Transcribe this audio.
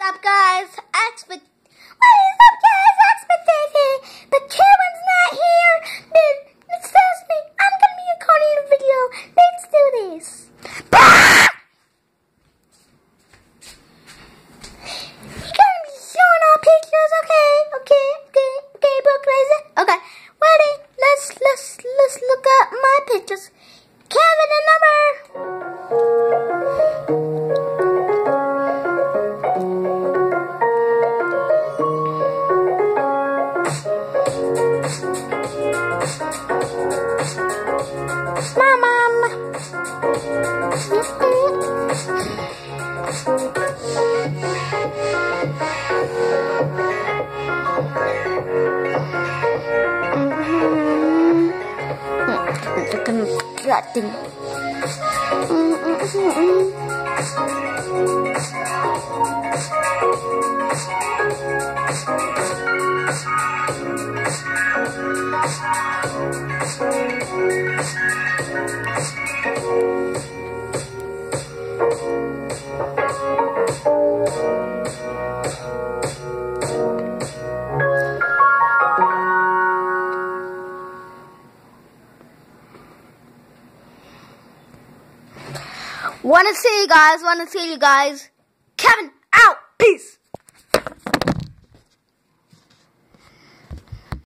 What's up, guys? What is up, guys? Expedition. But Kevin's not here. Then excuse me. I'm gonna be recording a video. Let's do this. You're gonna be showing our pictures, okay, book crazy. Okay, ready? Let's look at my pictures. Kevin, a number. That thing. Want to see you guys. Kevin out. Peace.